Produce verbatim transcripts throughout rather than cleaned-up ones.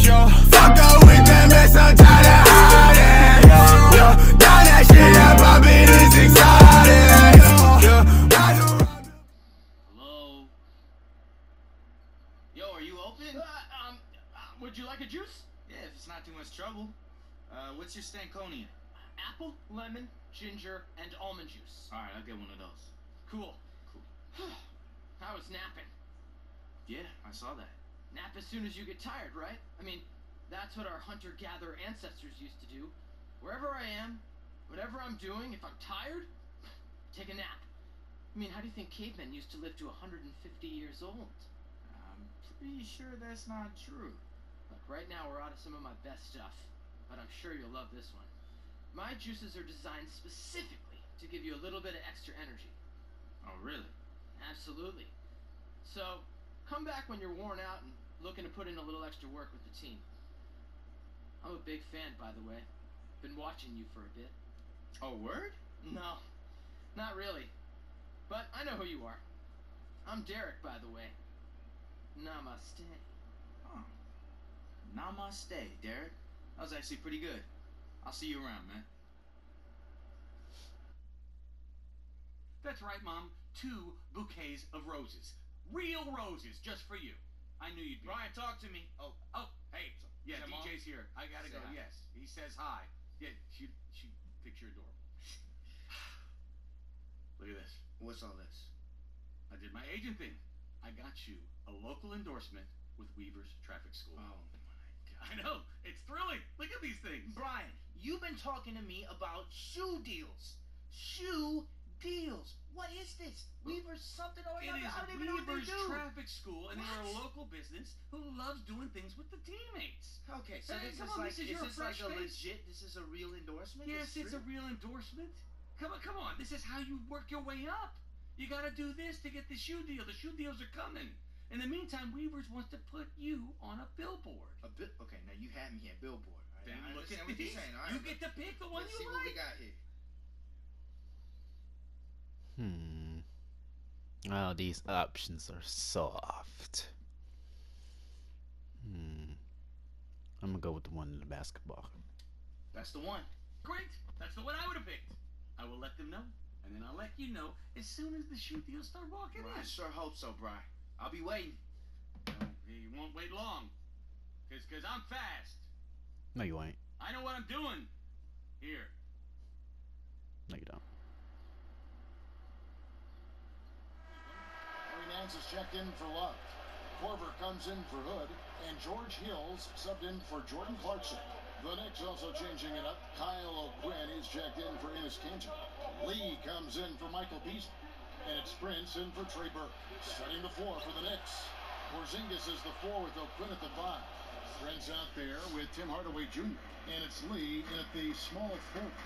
yo. Fuck up with them, mess, I'm tired of hiding. Yo, yo, down that shit, that poppin' is exciting. Yo, yo. Hello? Yo, are you open? Uh, um, uh, would you like a juice? Yeah, if it's not too much trouble. Uh, what's your Stankonia? Apple, lemon, ginger, and almond juice. Alright, I'll get one of those. Cool. Cool. I was napping. Yeah, I saw that. Nap as soon as you get tired, right? I mean, that's what our hunter-gatherer ancestors used to do. Wherever I am, whatever I'm doing, if I'm tired, take a nap. I mean, how do you think cavemen used to live to one hundred fifty years old? I'm pretty sure that's not true. Look, right now we're out of some of my best stuff, but I'm sure you'll love this one. My juices are designed specifically to give you a little bit of extra energy. Oh, really? Absolutely. So, come back when you're worn out and looking to put in a little extra work with the team. I'm a big fan, by the way. Been watching you for a bit. Oh, word? No, not really. But I know who you are. I'm Derek, by the way. Namaste. Oh. Namaste, Derek. That was actually pretty good. I'll see you around, man. That's right, Mom. Two bouquets of roses. Real roses, just for you. I knew you'd be. Brian, talk to me. Oh, oh, hey. Yeah, Is that D J's here. I gotta Say go. hi. Yes, he says hi. Yeah, she she thinks you're adorable. Look at this. What's all this? I did my agent thing. I got you a local endorsement with Weaver's Traffic School. Oh my god. I know. It's thrilling. Look at these things. Brian, you've been talking to me about shoe deals. Shoe deals. What is this? Weaver's something or It another. is I don't even know what they Weaver's do. Traffic School, and they're a What? local business who loves doing things with the teammates. Okay, so Hey, this come is on, like this is is your this like fresh a face. legit? This is a real endorsement? Yes, This it's a real? real endorsement. Come on, come on. This is how you work your way up. You gotta do this to get the shoe deal. The shoe deals are coming. In the meantime, Weavers wants to put you on a billboard. A bit. Okay, now you had me at billboard. All Then right, I look understand at what you're these. saying. All You right, get to pick the one let's you see like. what we got here. Hmm. Oh, these options are soft. Hmm. I'm gonna go with the one in the basketball. That's the one. Great. That's the one I would have picked. I will let them know, and then I'll let you know as soon as the shoe deals start walking Well, in. I sure hope so, Brian. I'll be waiting. No, you won't wait long. Cause, cause I'm fast. No, you ain't. I know what I'm doing. Here. No, you don't. Harry Nance is checked in for Love. Corver comes in for Hood, and George Hills subbed in for Jordan Clarkson. The Knicks also changing it up. Kyle O'Quinn is checked in for Enes Kanter. Lee comes in for Michael Beasley, and it's Prince in for Trey Burke. Setting the floor for the Knicks. Porzingis is the four with O'Quinn at the five. Prince out there with Tim Hardaway Junior And it's Lee in at the small forward.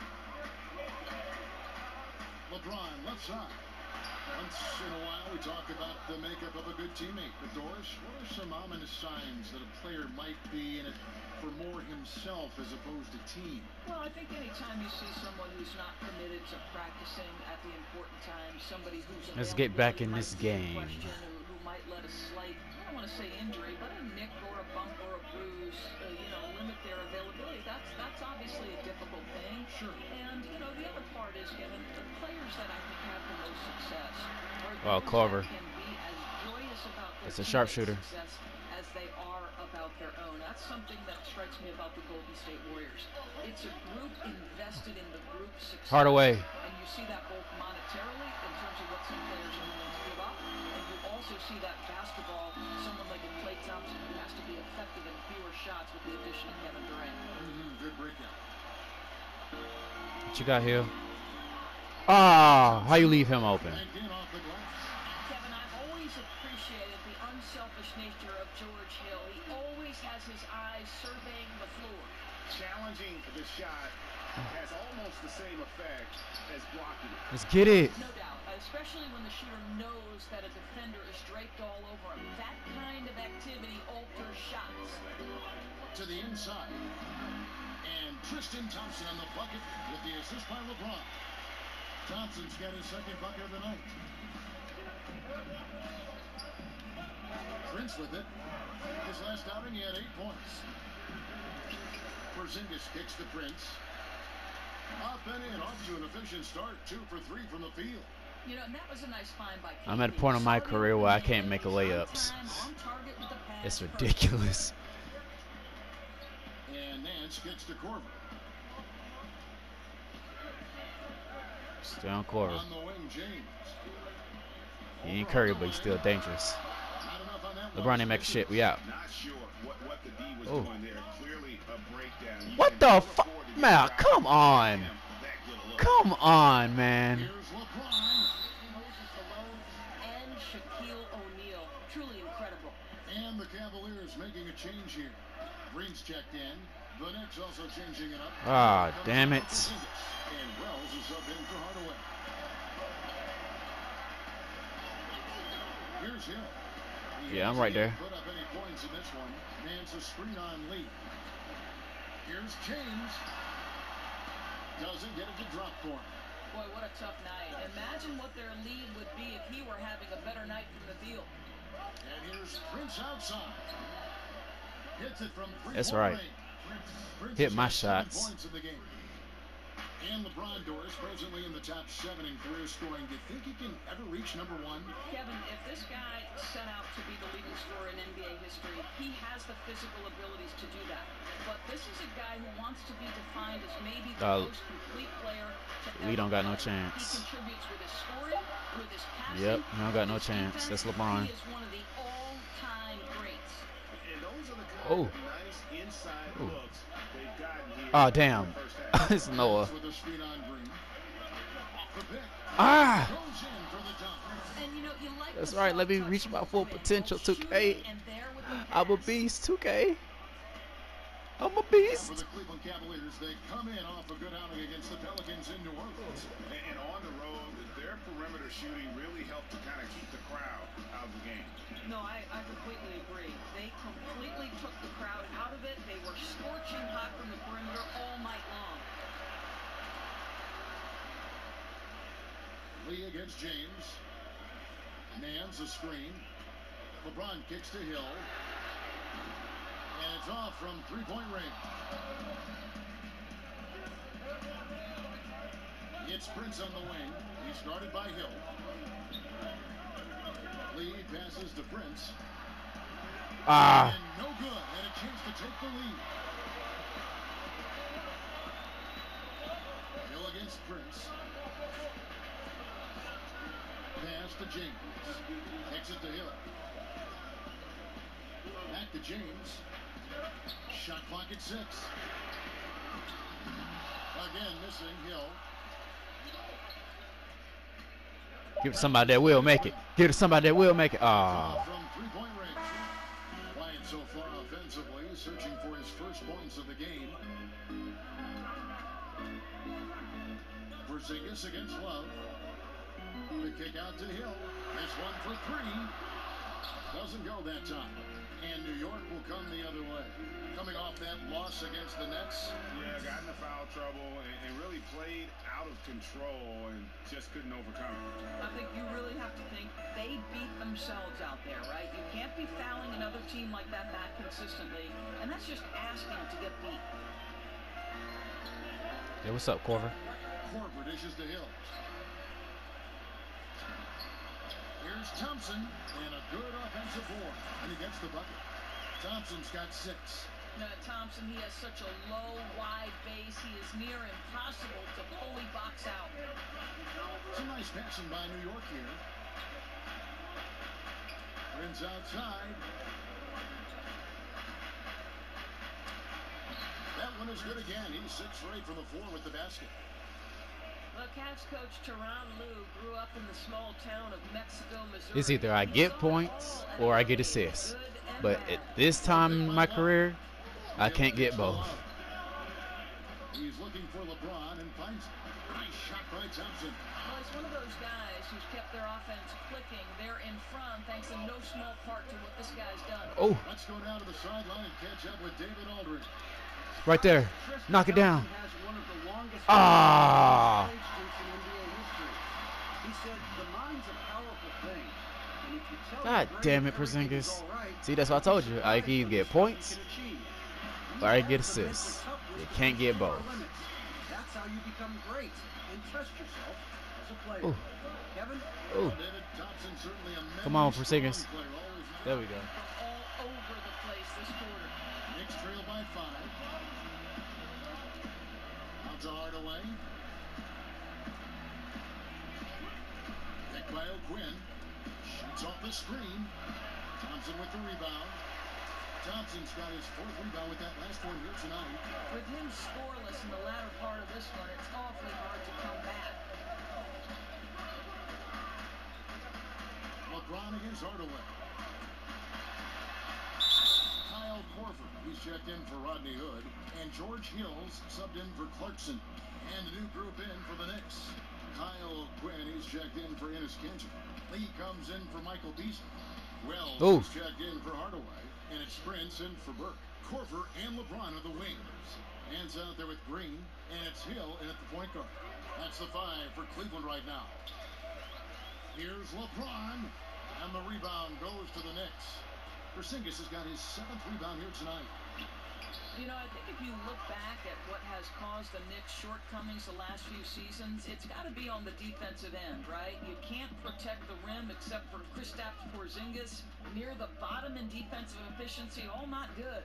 LeBron left side. Once in a while, we talk about the makeup of a good teammate. But Doris, what are some ominous signs that a player might be in it for more himself as opposed to team? Well, I think anytime you see someone who's not committed to practicing at the important times, somebody who's Let's get back in availability this might be in game. question, who, who might let a slight, I don't want to say injury, but a nick or a bump or a bruise, uh, you know, limit their availability. That's that's obviously a difficult thing. Sure. And you know, the other part is given the players that I think have the most success. are Well, those Corver. that can be as joyous about their It's a teammates' sharpshooter. success as they are about their own. That's something that strikes me about the Golden State Warriors. It's a group invested in the group's success. Hardaway. And you see that both monetarily in terms of what some players are willing to give up, and you also see that basketball, someone like a Klay Thompson who has to be effective in fewer shots with the addition of Kevin Durant. Mm-hmm. Good breakout. What you got here? Ah, how you leave him open? Banked in off the glass. Kevin, I've always appreciated the unselfish nature of George Hill. He always has his eyes surveying the floor. Challenging the shot has almost the same effect as blocking it. Let's get it. No doubt, especially when the shooter knows that a defender is draped all over him. That kind of activity alters shots. To the inside. And Tristan Thompson on the bucket with the assist by LeBron. Thompson's got his second bucket of the night. Prince with it. His last outing, he had eight points. Porzingis kicks to Prince. Up and in, off to an efficient start. Two for three from the field. You know, and that was a nice find by I'm at a point in my career where I can't make a layups. It's ridiculous. And Nance gets to Korver. Still on Korver. On the wing, James. He ain't Curry, but he's still dangerous. LeBron ain't making shit. We out. Not sure what, what the D was Oh. doing there. Clearly a breakdown. You What can the never fuck? afford to Man, get come out on. of that good a look. Come on, man. Here's LeBron. Moses Malone and Shaquille O'Neal. Truly incredible. And the Cavaliers making a change here. Green's checked in. The Knicks also changing it up. Ah, damn it. And Wells is subbed in for Hardaway. Here's Hill. He Yeah, I'm hasn't right there. Put up any points in this one. Nance a screen on Lee. Here's James. Doesn't get it to drop for him. Boy, what a tough night. Imagine what their lead would be if he were having a better night from the field. And here's Prince outside. Hits it from three That's point right. range. Prince Hit has my got seven shots. Points in the game. And LeBron Doris presently in the top seven in career scoring. Do you think he can ever reach number one? Kevin, if this guy set out to be the leading scorer in N B A history, he has the physical abilities to do that. But this is a guy who wants to be defined as maybe the Uh, most complete player to we ever don't got no play. chance. He contributes with his scoring, with his passing. Yep, we don't got no with his chance. defense. That's LeBron. He is one of the all-time greats. And those are the kind Oh. of nice inside Oh. looks they've gotten here. Oh, in the damn. first half. It's Noah. With a screen on Green. Off the pick. Ah! Goes in for the dunk. And you know, you like That's the right. Let me soft reach touch my from full Quinn, potential, both two K. shooting and there with the I'm a pass. beast, two K. I'm a For beast. the Cleveland Cavaliers, they come in off a good outing against the Pelicans in New Orleans. And, and on the road, their perimeter shooting really helped to kind of keep the crowd out of the game. No, I, I completely agree. They completely took the crowd out of it. They were scorching hot from the perimeter all night long. Lee against James. Nance a screen. LeBron kicks to Hill. And it's off from three-point range. It's Prince on the wing. He's guarded by Hill. Lee passes to Prince. Ah. And no good. And a chance to take the lead. Hill against Prince. Pass to James. Takes it to Hill. Back to James. Shot clock at six. Again missing Hill. Give it to somebody that will make it. Give it to somebody that will make it. Ah. From three-point range. Wyatt so far offensively, searching for his first points of the game. Porzingis against Love. The kick out to Hill. This one for three. Doesn't go that time. And New York will come the other way. Coming off that loss against the Nets. Yeah, got into foul trouble and, and really played out of control and just couldn't overcome it. I think you really have to think they beat themselves out there, right? You can't be fouling another team like that that consistently, and that's just asking to get beat. Hey, what's up, Korver? Korver dishes to Hill. Here's Thompson, and a good offensive board, and he gets the bucket. Thompson's got six. Now, Thompson, he has such a low, wide base. He is near impossible to fully box out. Some nice passing by New York here. Prince outside. That one is good again. He's six for eight from the floor with the basket. Well, Cavs coach Tyronn Lue grew up in the small town of Mexico, Missouri. It's either I get points or I get assists. But at this time in my career, I can't get both. He's looking for LeBron and finds it. Nice shot by Thompson. Well, he's one of those guys who's kept their offense clicking. They're in front thanks in no small part to what this guy's done. Oh, Let's go down to the sideline and catch up with David Aldridge. right there. Knock it down. Ah. God damn it, Porzingis. See, that's what I told you. I can either get points or I can get assists. You can't get both. That's how you become great and trust yourself as a player. Ooh. Kevin? Ooh. Come on, Porzingis. There we go. All over the place this quarter. Knicks trail by five. Out to Hardaway. Picked by O'Quinn. Shoots off the screen. Thompson with the rebound. Thompson's got his fourth rebound with that last one here tonight. With him scoreless in the latter part of this one, it's awfully hard to come back. LeBron against Hardaway. Kyle Korver, he's checked in for Rodney Hood. And George Hills subbed in for Clarkson. And a new group in for the Knicks. Kyle Quinn, he's checked in for Enes Kanter. Lee comes in for Michael Beasley. Wells Ooh. is checked in for Hardaway. And it's Prince in for Burke. Korver and LeBron are the wings. Hands out there with Green. And it's Hill in at the point guard. That's the five for Cleveland right now. Here's LeBron. And the rebound goes to the Knicks. Porzingis has got his seventh rebound here tonight. You know, I think if you look back at what has caused the Knicks' shortcomings the last few seasons, it's got to be on the defensive end, right? You can't protect the rim except for Kristaps Porzingis. Near the bottom in defensive efficiency, all not good.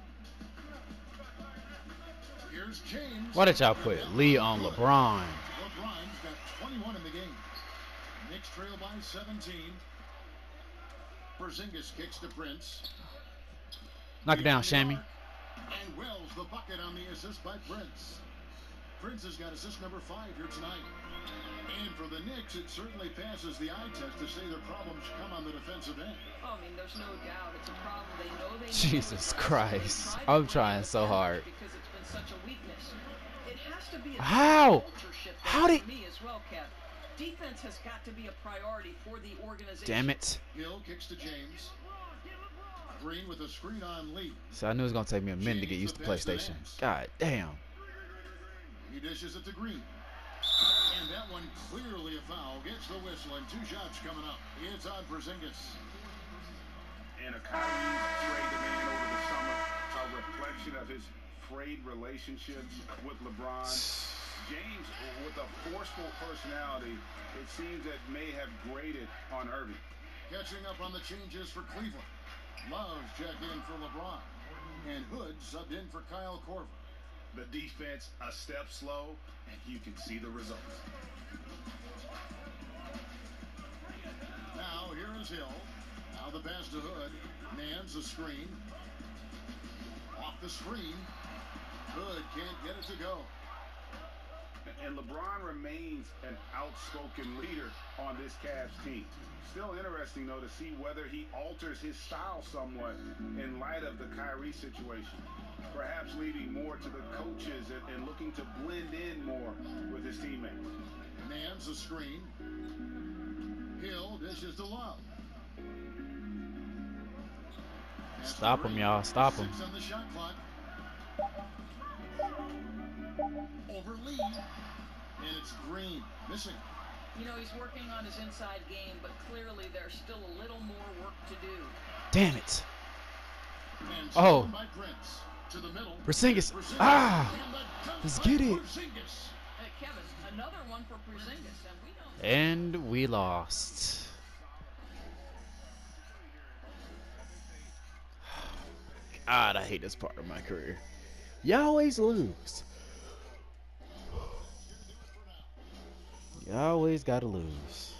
Here's James. Why did y'all put Lee on LeBron? LeBron's got twenty-one in the game. Knicks trail by seventeen. Porzingis kicks to Prince. Knock it down, Shammy. And Wells the bucket on the assist by Prince. Prince has got assist number five here tonight. And for the Knicks, it certainly passes the eye test to say their problems come on the defensive end. Oh, I mean, there's no doubt it's a problem. They know they Jesus Christ. I'm trying so hard. Because it's been such a weakness. It has to be a How? culture shift How did... for me as well, Kev. Defense has got to be a priority for the organization. Damn it. Hill kicks to James. Green with a screen on Lee. So I knew it was going to take me a minute to get used to PlayStation. God damn. He dishes it to Green. And that one clearly a foul. Gets the whistle and two shots coming up. It's on Porzingis. And a Kyrie trade demand over the summer, a reflection of his frayed relationships with LeBron. James, with a forceful personality, it seems that may have grated on Irving. Catching up on the changes for Cleveland. Love's checked in for LeBron. And Hood subbed in for Kyle Korver. The defense a step slow, and you can see the results. Now here is Hill. Now the pass to Hood. Nance a screen. Off the screen. Hood can't get it to go. And LeBron remains an outspoken leader on this Cavs team. Still interesting, though, to see whether he alters his style somewhat in light of the Kyrie situation. Perhaps leading more to the coaches and, and looking to blend in more with his teammates. Nance a screen. Hill dishes to Love. Stop him, y'all. Stop him. Six on the shot clock. Over Lee. And it's Green. Missing. You know, he's working on his inside game, but clearly there's still a little more work to do. Damn it. And oh. By Prince to the middle. Porzingis. Ah. Let's get it. Hey, Kevin, another one for Porzingis, and we don't... And we lost. God, I hate this part of my career. You always lose. You always gotta lose.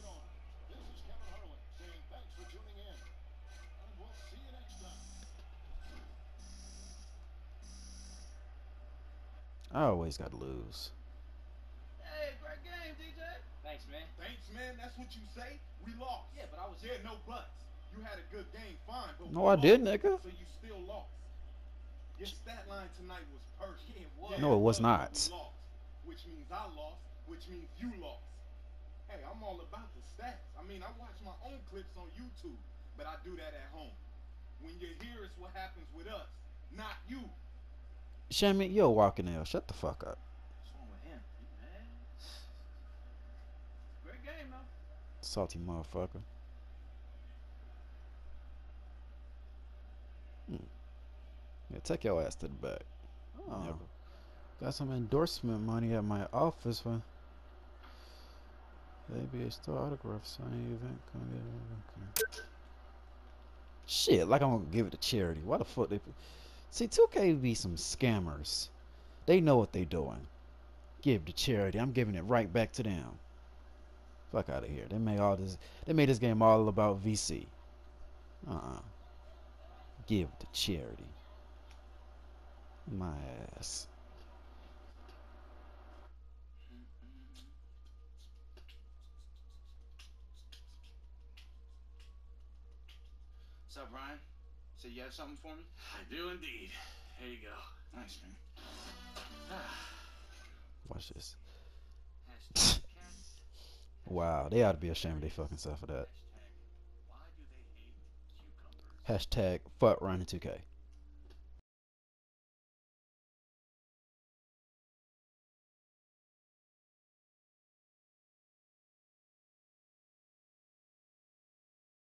I always gotta lose. Hey, great game, D J. Thanks, man. Thanks, man. That's what you say. We lost. Yeah, but I was... Yeah, no buts. You had a good game, fine. But no, I did, nigga. So you still lost. Your stat line tonight was perfect. Yeah, it was. No, it was not. We lost, which means I lost, which means you lost. Hey, I'm all about the stats. I mean, I watch my own clips on YouTube, but I do that at home. When you're here, it's what happens with us, not you. Shammy, you're walking L. Shut the fuck up. What's wrong with him? Man. Great game, though. Salty motherfucker. Yeah, take your ass to the back. Oh, got some endorsement money at my office for A B A store autograph signing event. Okay. Shit, like I'm gonna give it to charity. Why the fuck they? See, two K be some scammers. They know what they doing. Give to charity. I'm giving it right back to them. Fuck out of here. They made all this. They made this game all about V C. Uh-uh. Give to charity. My ass. What's up, Ryan? So you have something for me? I do indeed. Here you go. Nice, man. Watch this. Wow, they ought to be ashamed of their fucking self for that. Hashtag fuck Ryan two K.